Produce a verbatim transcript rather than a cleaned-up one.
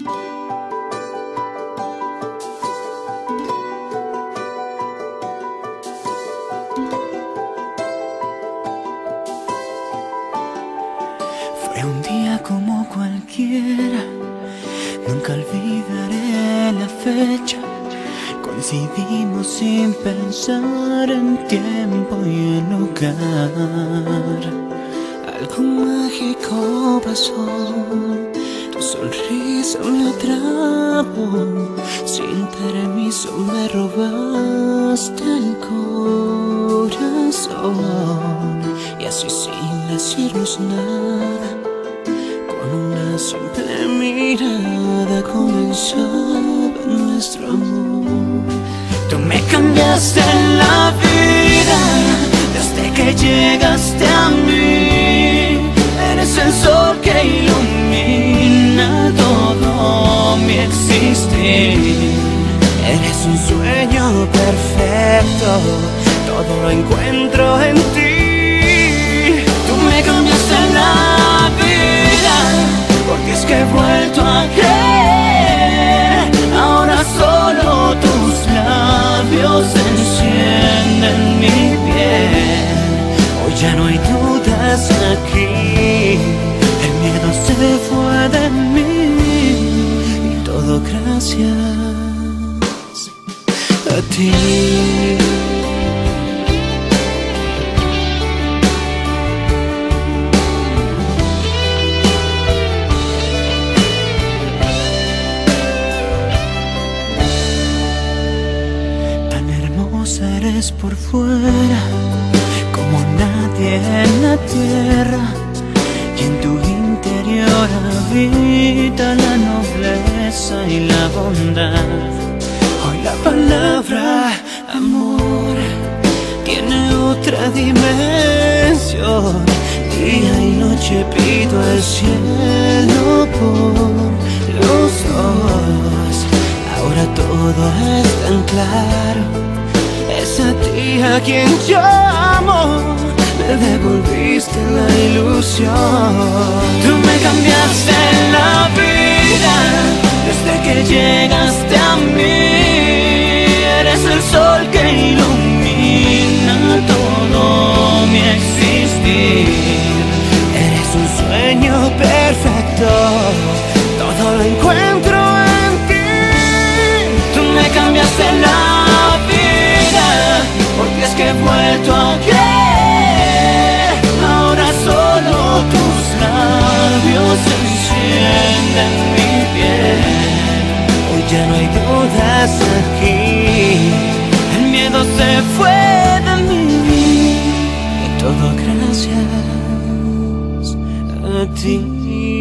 Fue un día como cualquiera, nunca olvidaré la fecha. Coincidimos sin pensar en tiempo y en lugar. Algo mágico pasó, tu sonrisa me atrapó. Sin permiso me robaste el corazón. Y así sin decirnos nada, con una simple mirada comenzaba nuestro amor. Tú me cambiaste la vida desde que llegaste a mí. Eres el sol que ilumina todo mi existir. Eres un sueño perfecto, todo lo encuentro en ti. Tú me cambiaste la vida, porque es que he vuelto a creer. Ahora solo tus labios encienden mi piel. Hoy ya no hay dudas aquí, el miedo se fue de mí. Y todo gracias a ti. Eres por fuera como nadie en la tierra, y en tu interior habita la nobleza y la bondad. Hoy la palabra amor tiene otra dimensión. Día y noche pido al cielo por los dos. Ahora todo es tan claro, es a ti a quien llamo. Me devolviste la ilusión. Tú me cambiaste la vida desde que llegaste a mí. Eres el sol que ilumina todo mi existir. Eres un sueño perfecto, todo lo encuentro en ti. Tú me cambiaste la vida, porque es que he vuelto a creer. Ahora solo tus labios encienden mi piel. Hoy ya no hay dudas aquí, el miedo se fue de mí. Y todo gracias a ti.